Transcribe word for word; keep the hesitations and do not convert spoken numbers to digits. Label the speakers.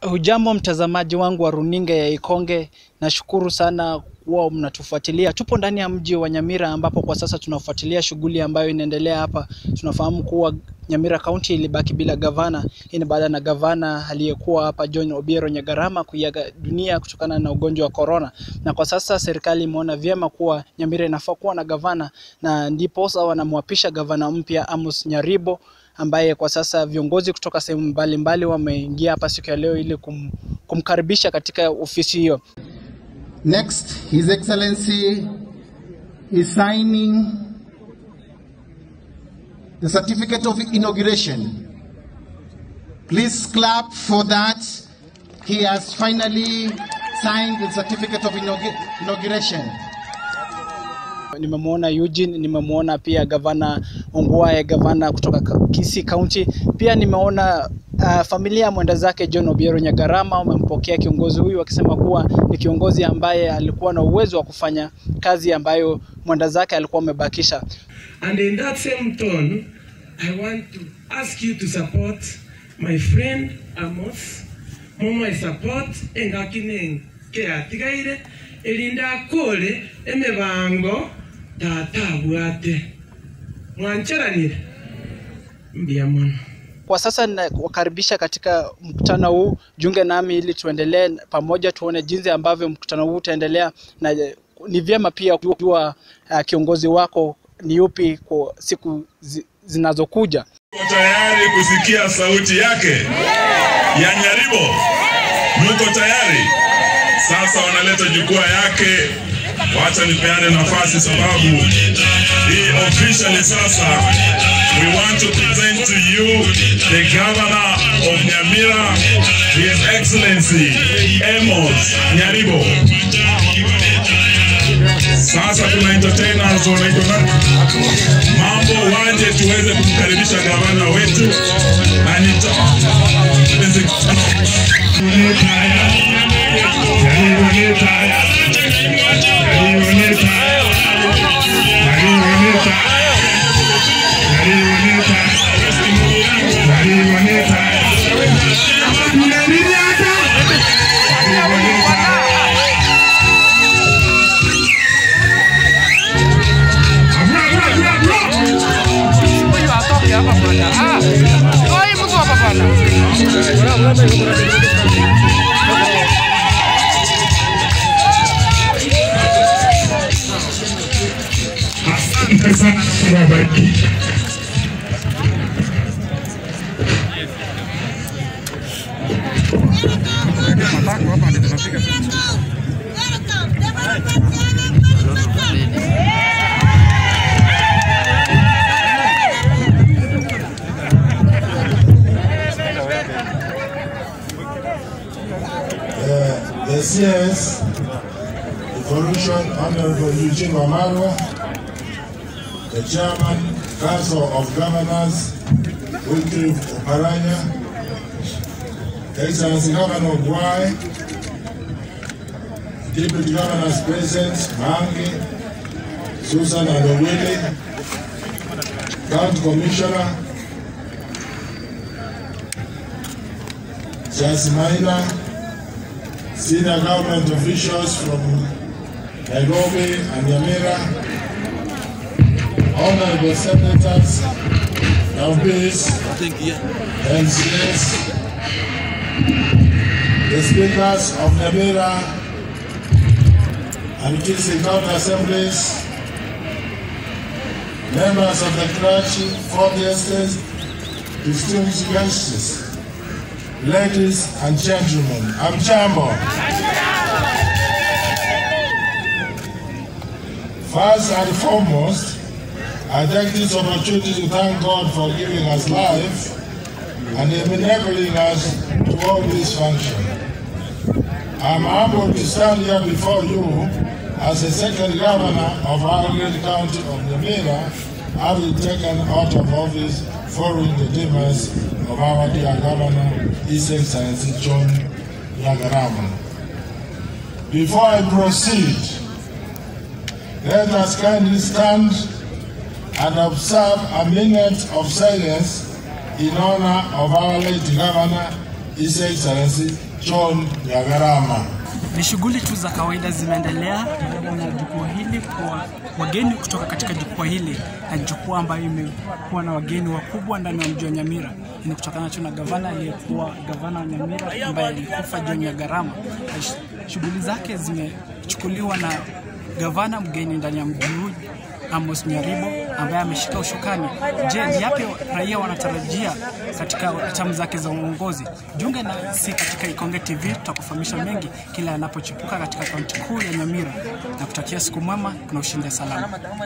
Speaker 1: Hujambo mtazamaji wangu wa runinga ya Ikonge, nashukuru sana kuwa mnatufuatilia. Tupo ndani ya mji wa Nyamira ambapo kwa sasa tunafuatilia shughuli ambayo inaendelea hapa. Tunafahamu kuwa Nyamira County ilibaki bila gavana. Hii ni baada na gavana aliyekuwa hapa John Obiero Nyagarama kuiaga dunia kutokana na ugonjwa wa corona. Na kwa sasa serikali imeona vyema kuwa Nyamira inafaa kuwa na gavana, na ndipo sasa wanamwapisha gavana mpya Amos Nyaribo, ambaye kwa sasa viongozi kutoka sehemu mbalimbali wameingia hapa siku ya leo ili kum, kumkaribisha katika ofisi hiyo.
Speaker 2: Next, His Excellency is signing the certificate of inauguration. Please clap for that. He has finally signed the certificate of inauguration.
Speaker 1: Nimemuona Eugene, nimemuona pia gavana Ongwae, gavana kutoka Kisii County. Pia nimeona uh, familia mwenda zake John Obiero Nyagarama wamempokea kiongozi huyu wakisema kuwa ni kiongozi ambaye alikuwa na uwezo wa kufanya kazi ambayo mwenda zake alikuwa amebakisha.
Speaker 3: And in that same tone, I want to ask you to support my friend Amos. Mama support engakine ke atigaire elinda kole emebango tatabuate mwancheranire mbia mwana.
Speaker 1: Kwa sasa na wakaribisha katika mkutano huu. Junge nami ili tuendelee pamoja, tuone jinsi ambavyo mkutano huu utaendelea, na ni vyema pia kujua uh, kiongozi wako ni yupi kwa siku zi, zinazokuja.
Speaker 4: Mko tayari kusikia sauti yake ya Nyaribo? Mko tayari? Sasa wanaleta jukwaa yake. Wacha nipeane nafasi sababu hii officially sasa we want to present to you the governor of Nyamira, His Excellency Amos Nyaribo. Sasa tuna entertainers wanaitwa mambo, waje tuweze kumkaribisha gavana wetu Anita.
Speaker 5: The C S, Evolution Honorable Eugene Wamalwa, the Chairman, Council of Governors, Wycliffe Oparanya, Excellency Governor Ongwae, Deputy Governors Present, Mange, Susan Adowele, County Commissioner, Jasmina, senior government officials from Nairobi and Nyamira, honorable senators, M Ps, M C S, the speakers of Nyamira and Kisii County Assemblies, members of the Karachi Fourth Estate, distinguished guests, ladies and gentlemen, I'm Jambo. First and foremost, I take this opportunity to thank God for giving us life and enabling us to hold this function. I'm humbled to stand here before you as the second governor of our great county of Nyamira, having taken out of office following the demise of our dear governor, His Excellency John Nyagarama. Before I proceed, let us kindly stand and observe a minute of silence in honor of our late governor, His Excellency John Nyagarama.
Speaker 1: Ni shughuli tu za kawaida zimeendelea na jukwaa hili kwa wageni kutoka katika jukwaa hili, na jukwaa ambayo imekuwa na wageni wakubwa ndani ya mji wa Nyamira. Ni kutokana na gavana aliyekuwa gavana wa Nyamira ambaye alikufa John Nyagarama. Shughuli zake zimechukuliwa na gavana mgeni ndani ya mji huu Amos Nyaribo ambaye ameshika ushukani. Je, ni yapi raia wanatarajia katika hatamu zake za uongozi? Jiunge na si katika Ikonge T V, tutakufahamisha mengi kila yanapochipuka katika kaunti kuu ya Nyamira, na kutakia siku mwema na ushindi salama.